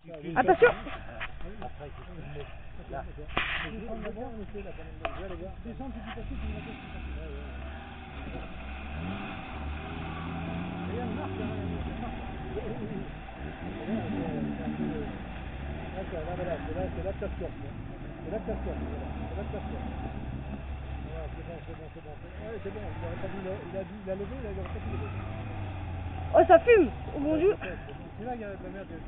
Attention. Oh, ça fume. Oh mon Dieu. C'est là qu'il y a de la merde,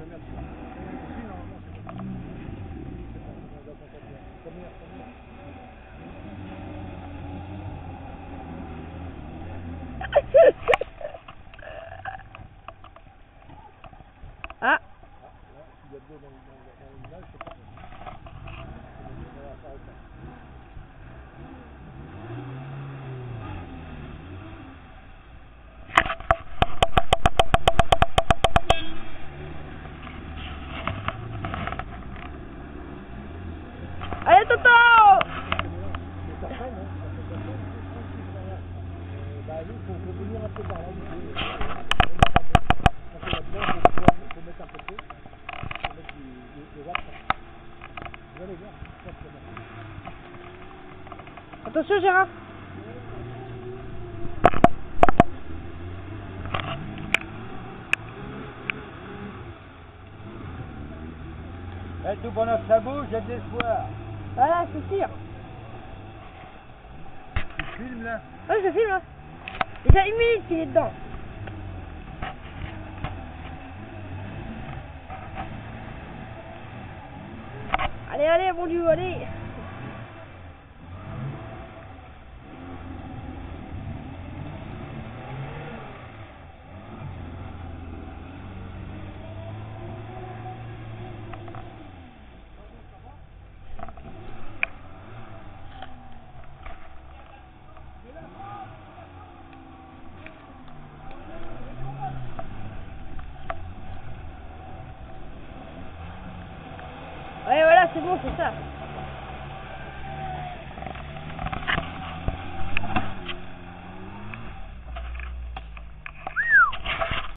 Ah. Allez, Toto! Attention, Gérard! Tout pendant que ça bouge, j'ai de l'espoir. Voilà, c'est sûr. Tu filmes là? Ouais, je filme là. Déjà 1 minute qu'il est dedans. Allez, allez, mon Dieu, allez. Ouais, voilà, c'est bon, c'est ça.